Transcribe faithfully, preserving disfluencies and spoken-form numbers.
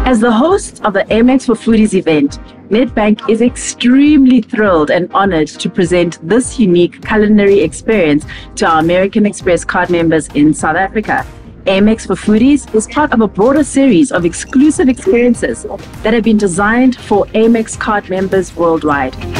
As the host of the Amex for Foodies event, Nedbank is extremely thrilled and honored to present this unique culinary experience to our American Express card members in South Africa. Amex for Foodies is part of a broader series of exclusive experiences that have been designed for Amex card members worldwide.